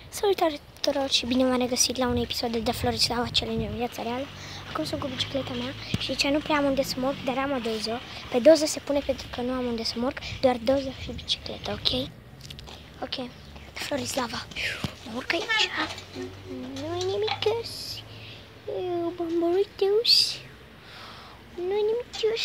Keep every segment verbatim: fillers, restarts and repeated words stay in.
Salutare tuturor și bine v-am regăsit la un episod de The Florislava Challenge în viața reală. Acum sunt cu bicicleta mea și aici nu prea am unde să mă urc, dar am o doză. Pe doză se pune pentru că nu am unde să mă urc, doar doză și bicicleta, ok? Ok, Florislava, mă urc aici. Nu-i nimic, eu bamboritus. Nu-i nimic.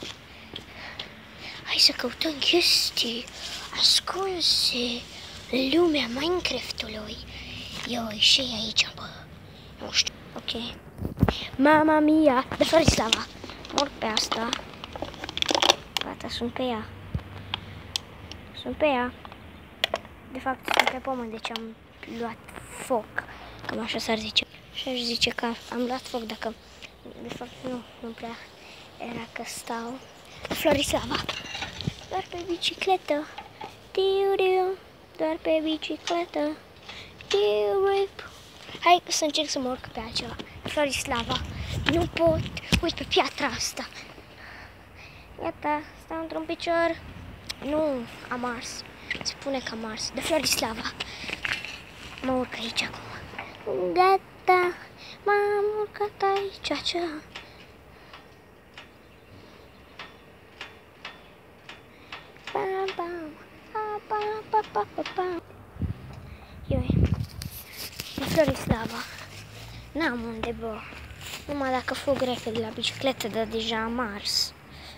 Hai să căutăm chestii ascunse în lumea Minecraft-ului. Eu ieși aici, bă. Nu știu. Ok. Mama mia, de Florislava. Mor pe asta. Gata, sunt pe ea. Sunt pe ea. De fapt, sunt pe pământ, deci am luat foc. Cam așa s-ar zice. Și aș zice că am luat foc dacă... De fapt, nu, nu prea era că stau. Florislava. Doar pe bicicletă. Tiu-diu. Doar pe bicicletă. Tiu-diu. Hai să încerc să mă urc pe altceva. Florislava. Nu pot. Uite pe piatra asta. Iată, stau într-un picior. Nu, am ars. Spune că am ars. De Florislava. Mă urc aici acum. Gata. M-am urcat aici. Ce? Bam, bam. Pa, pa, pa, pa, pa. Ioi. De Florislava. N-am unde, bă. Numai dacă fug repede la bicicletă, dar deja am ars.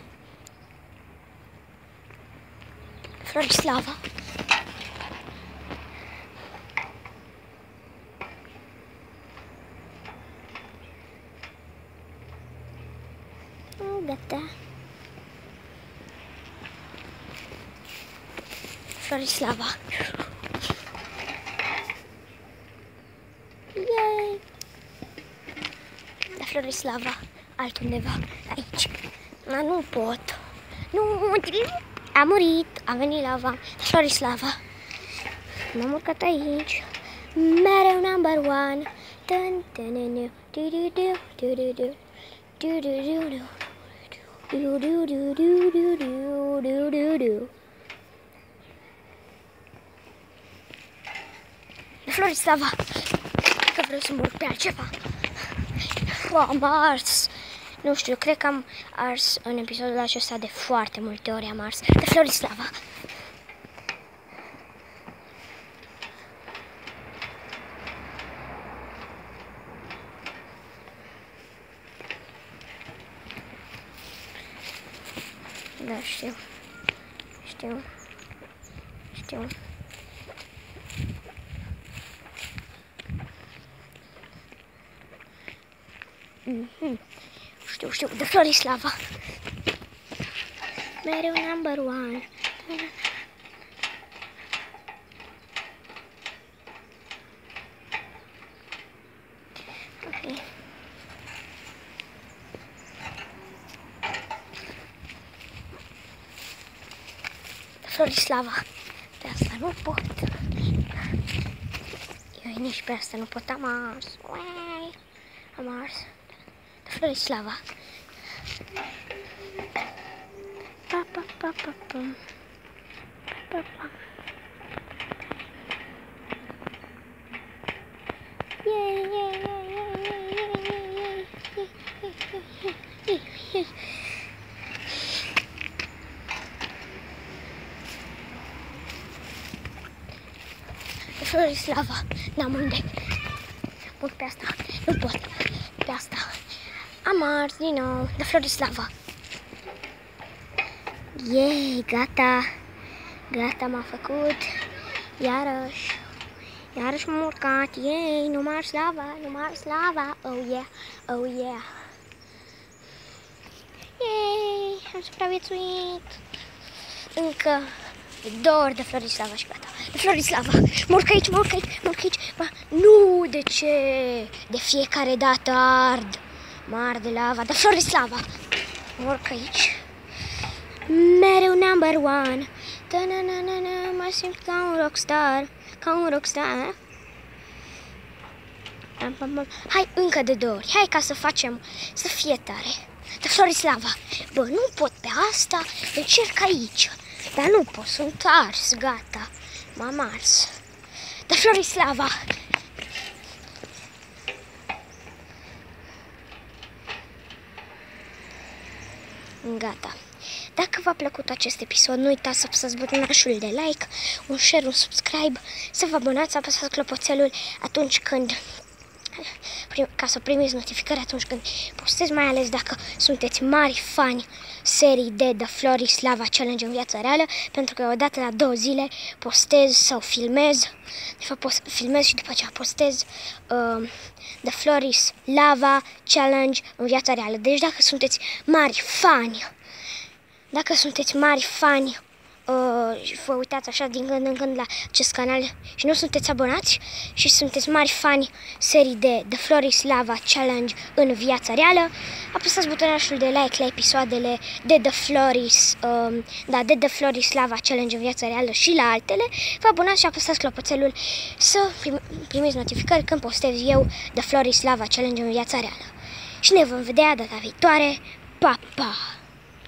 Florislava. Gata. Florislava. Yay! La Florislava, altundeva, aici. Dar nu pot. Nu, a murit, a venit lava. Florislava. M-am urcat aici. Mereu number one. Dun, dun, dun, du, du, du, du, du, du. Du, du, du, du. Du, du, du, du, du, du, du, du, du. Florislava, că vreau să mă urc pe altceva. Am ars. Nu știu, cred că am ars în episodul acesta de foarte multe ori am ars. De Florislava. Da, știu. Știu. Știu. Mm-hmm. Știu, știu, de Florislava. Mereu number one. Ok. De Florislava. Pe asta nu pot. Eu nici pe asta nu pot, am ars. Am ars. Florislava. Pa, pa, pa, pa, pa. Pa, pa. Yay, yay, yay, yay, yay, yay, yay, yay. Florislava, n-am unde. Mult pe asta, nu pot. Pe asta. Am ars din nou, de Florislava. Yay, gata. Gata, m-a făcut. Iarăși. Iarăși m-am urcat. Yay, nu m-a ars lava, nu m-a ars lava. Oh yeah, oh yeah. Yay, am supraviețuit. Încă două ori de Florislava și gata. De Florislava, mă urc aici, mă urc aici, mă urc aici. Ba, nu, de ce? De fiecare dată ard. Mar de lava, de Florislava. Mă urc aici. Mereu number one. Ta-na-na-na-na, mă simt ca un rockstar. Ca un rockstar. Hai încă de două ori. Hai ca să facem, să fie tare. De Florislava. Bă, nu pot pe asta. Încerc aici. Dar nu pot, sunt ars, gata. M-am ars. The Florislava! Gata. Dacă v-a plăcut acest episod, nu uitați să apăsați butonașul de like, un share, un subscribe, să vă abonați, să apăsați clopoțelul atunci când, ca să primiți notificări atunci când postez, mai ales dacă sunteți mari fani serii de The Florislava Challenge în viața reală, pentru că odată la două zile postez sau filmez, de fapt post, filmez și după aceea postez uh, The Florislava Challenge în viața reală. Deci dacă sunteți mari fani, dacă sunteți mari fani uh, și vă uitați așa din când în când la acest canal și nu sunteți abonați și sunteți mari fani serii de The Florislava Challenge în viața reală, apăsați butonașul de like la episoadele de The Floris, uh, da, de The Florislava Challenge în viața reală și la altele, vă abonați și apăsați clopoțelul să prim primiți notificări când postez eu The Florislava Challenge în viața reală. Și ne vom vedea data viitoare. Pa, pa!